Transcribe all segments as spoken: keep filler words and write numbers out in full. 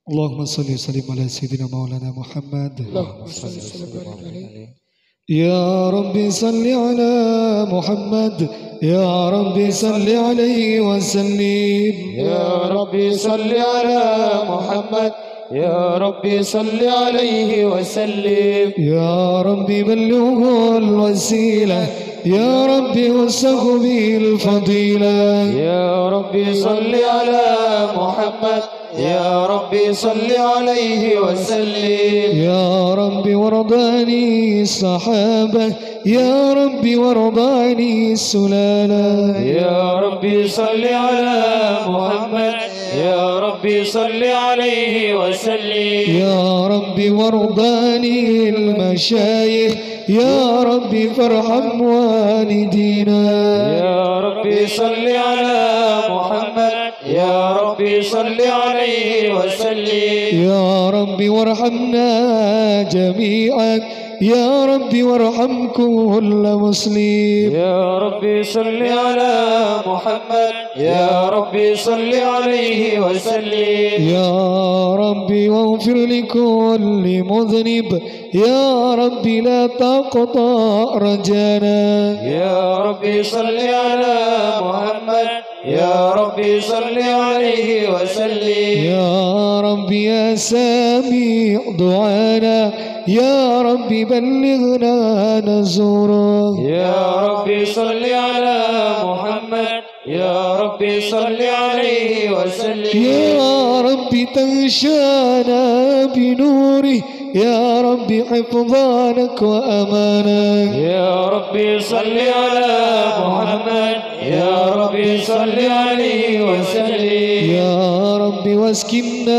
اللهم صل وسلم على سيدنا مولانا محمد. اللهم صل وسلم عليه. يا رب صل على محمد، يا رب صل عليه وسلم. يا رب صل على محمد، يا رب صل عليه وسلم. يا رب بلغه الوسيلة، يا رب وسه به الفضيلة. يا رب صل على محمد، يا رب صل عليه وسلم. يا رب وارض عن الصحابة، يا رب وارض عن السلالة. يا رب صل على محمد، يا رب صل عليه وسلم. يا رب وارض عن المشايخ، يا رب فارحم والدينا. يا رب صل على محمد، يا رب صل عليه وسلم. يا رب وارحمنا جميعا، يا رب وارحم كل مسلم. يا رب صل على محمد، يا رب صل عليه وسلم. يا رب واغفر لكل مذنب، يا رب لا تقطع رجانا. يا رب صل على محمد، يا رب صل عليه وسلم. يا رب يا سامع دعانا، يا رب بلغنا نزورا. يا رب صل على محمد، يا رب صل عليه وسلم. يا رب تغشانا بنوره، يا رب حفظانك وأمانك. يا رب صل على محمد، يا رب صل عليه وسلم. يا رب واسكننا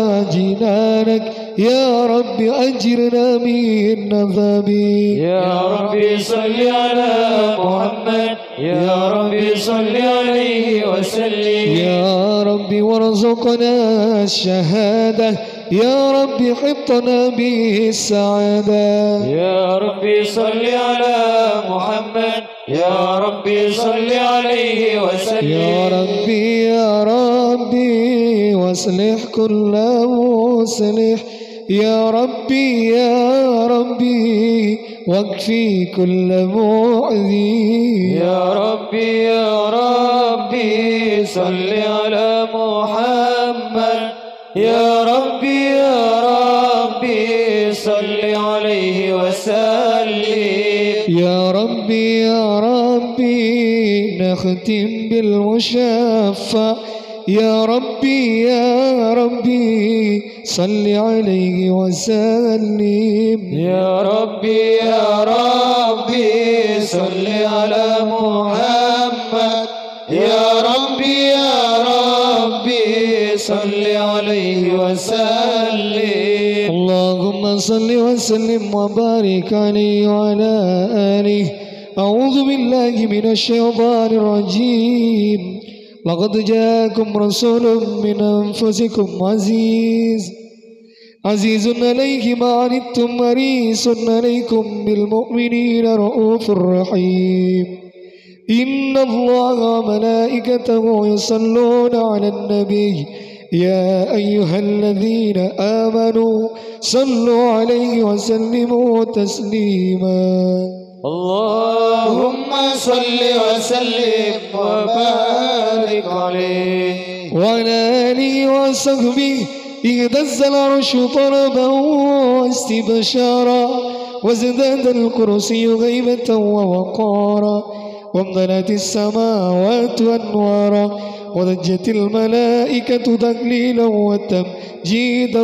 جنانك، يا رب أجرنا من عذابك. يا رب صل على محمد، يا رب صل عليه وسلم. يا رب وارزقنا الشهادة، يا رب حطنا بالسعادة. يا رب صل على محمد، يا رب صل عليه وسلم. يا ربي يا ربي واصلح كل مصلح، يا ربي يا ربي واكفي كل معذي. يا ربي يا ربي صل على محمد، يا ربي يا ربي صل عليه وسلم. يا ربي يا ربي نختم بالمشفع، يا ربي يا ربي صل عليه وسلم. يا ربي يا ربي صل على محمد، يا ربي يا ربي صل عليه وسلم. اللهم صل وسلم وبارك عليه وعلى آله. أعوذ بالله من الشيطان الرجيم. لقد جاءكم رسول من أنفسكم عزيز عزيز عليه ما عنتم حريص عليكم بالمؤمنين رؤوف رحيم. إن الله وملائكته يصلون على النبي، يا أيها الذين آمنوا صلوا عليه وسلموا تسليما. اللهم صل وسلم وبارك عليه وعلى آله وصحبه. اهتز العرش طربا واستبشارا، وازداد الكرسي غيبة ووقارا، وامتلأت السماوات أنوارا، وضجت الملائكة تكليلا وتمجيدا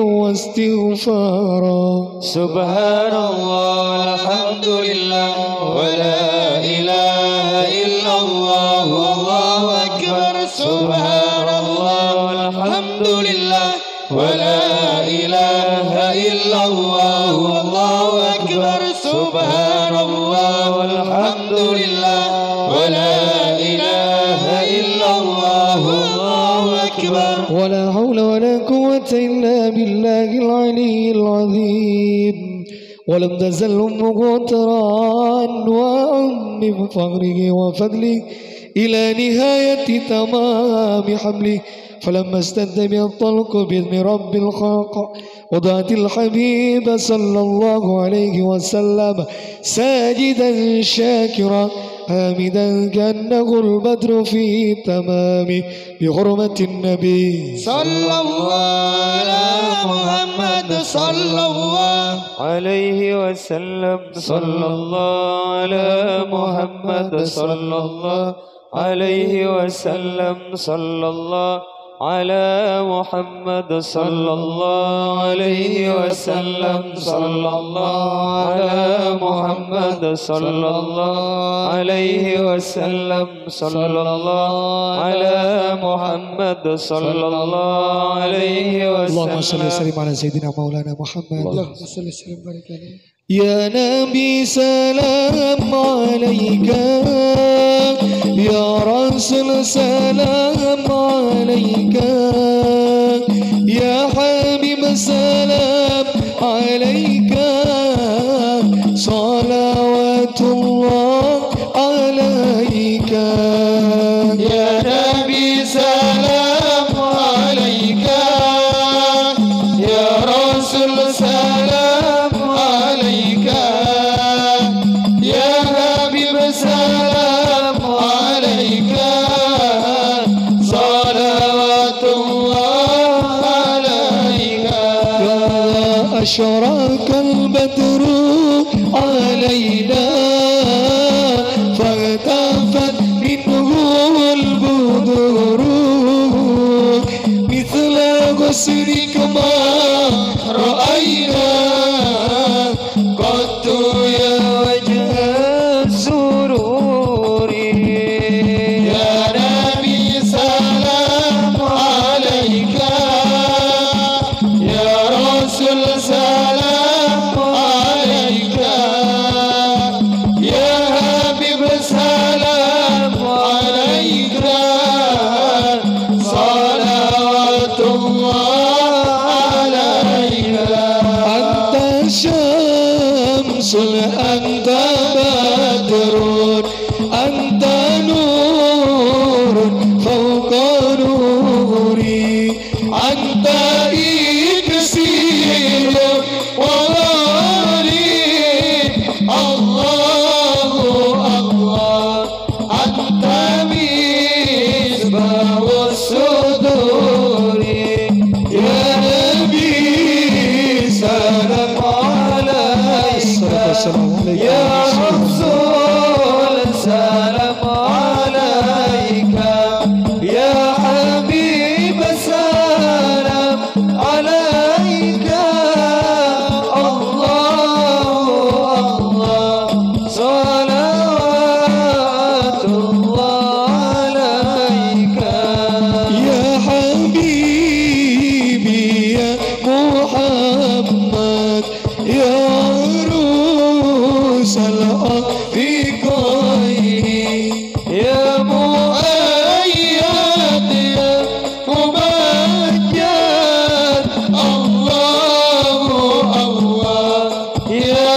واستغفارا. سبحان الله الحمد لله ولا إله إلا الله والله أكبر. سبحان الله والحمد لله ولا إله إلا الله والله أكبر. سبحان الله والحمد لله ولا إله إلا الله والله أكبر. ولا حول ولا قوة إلا بالله العلي العظيم. ولم تزل أمه ترى أنواعا من فقره وفضله إلى نهاية تمام حمله، فلما استد به الطلق بإذن رب الخلق وضعت الحبيب صلى الله عليه وسلم ساجدا شاكرا حامدا كأنه البدر في تمام بحرمة النبي صلى الله على محمد صلى الله عليه وسلم صلى الله على محمد صلى الله عليه وسلم صلى الله على محمد صلى الله عليه وسلم صلى الله على محمد صلى الله عليه وسلم صلى الله على محمد صلى الله عليه وسلم. اللهم صل وسلم على سيدنا مولانا محمد. اللهم صل وسلم وبارك عليه. يا نبي سلام عليك يا رسول سلام عليك يا حبيب سلام عليك صلوات الله عليك يا نبي سلام عليك يا رسول سلام عليك يا حبيب سلام عليك صلوات الله عليك. أشرق البدر علينا فارتفت منه البدور مثل غسلك ما رأينا قد يا وجه السرور. يا نبي سلام عليك يا رسول سلام عليك يا حبيب سلام عليك صلوات الله عليك. أنت شمس أنت بدر أنت نور فوق نوري أنت إكسير وغالي الله الله أنت مصباح الصدور. يا نبي سلام عليك يا رسول سلام عليك يا حبيب سلام عليك الله الله صلوات الله عليك. يا حبيبي يا محمد يا عروس الأفقين يا مؤيد يا ممجد الله الله يا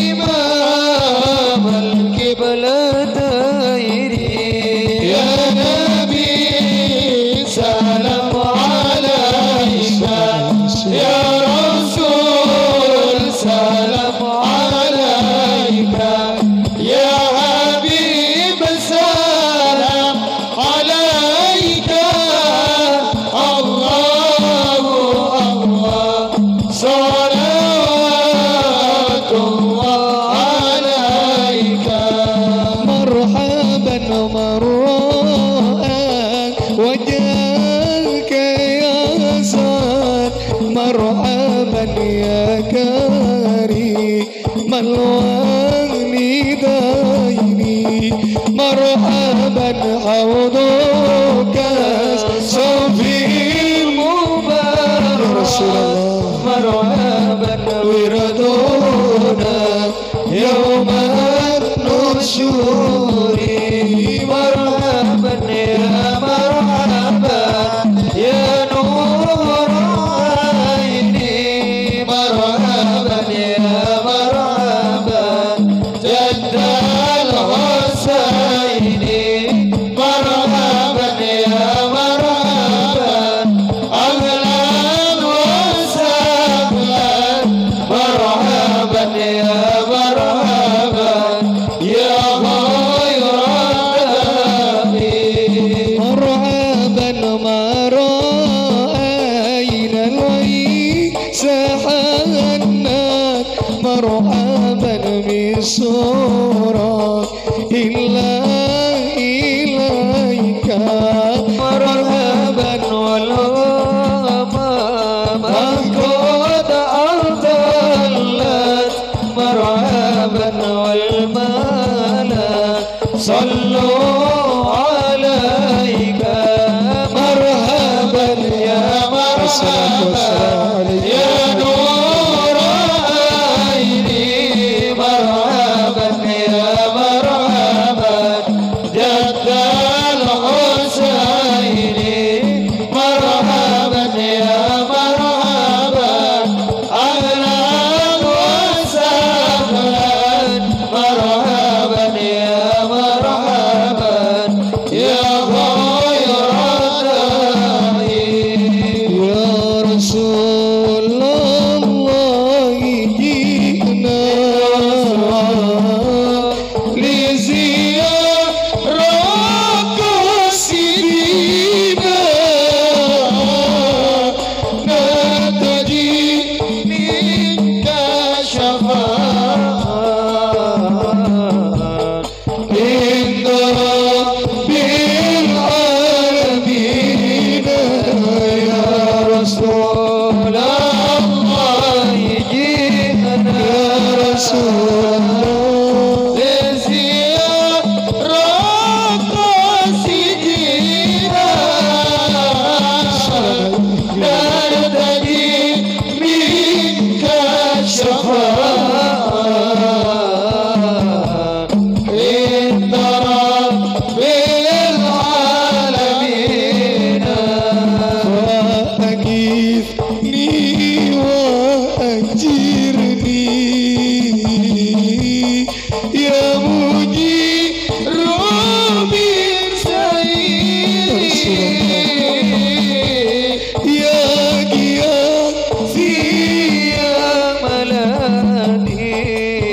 إمام القبلتين. يا نبي سلام عليك يا رسول سلام عليك يا حبيب سلام عليك الله الله صلوات الله عليك. مرحبا مرآك وجهك يا سعد مرحبا يا كريم الوالدين مرحبا حوضك صفي المبارك يا رسول الله مرحبا وردونا يوم النشور مرحبا يا مرحبا يا نور عيني مرحبا يا مرحبا مرحبا بسرور إلا إليك مرحبا والأمام قد أضلت مرحبا والملا صلوا عليك مرحبا يا مرحبا يا نور عيني مرحبا يا مرحبا جد الحسين مرحبا يا مرحبا أهلا وسهلا مرحبا يا مرحبا يا خير داعي يا رسول الله جئنا لزيارة سيدنا نرتجي منك شفاعة عند رب العالمين يا رسول الله جئنا يا رسول الله لزيارة سيدنا نرتجي منك شفاعة عند رب العالمين فأجثني وأجرني يا مجير من سعيد يا غياثي يا ملاذي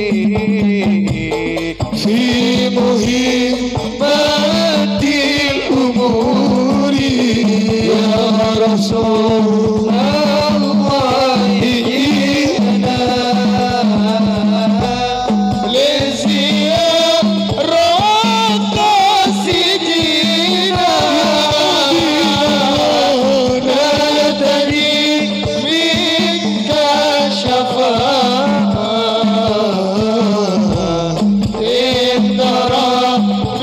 في مهمات الأمور يا رسول الله جئنا لزيارة سيدنا نرتجي منك شفاعة عند رب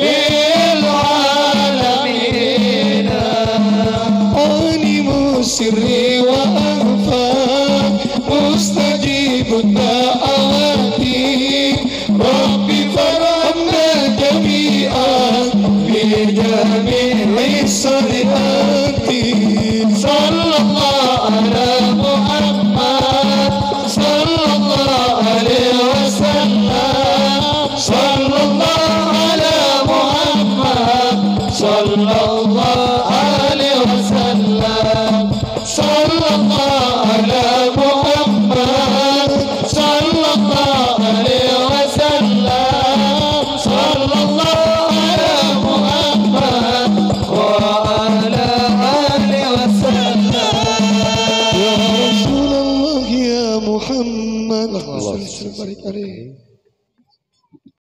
العالمين عالم سري وأخفى مستجيب الدعوات ربي فرحنا جميعا بجميع الصالحات صلى الله على محمد صلى الله عليه وسلم صلى الله على محمد صلى الله عليه وسلم صلى الله على محمد صلى الله عليه وسلم صلى الله على محمد وعلى آله وسلم يا رسول الله يا محمد اللهم صل وسلم وبارك عليه.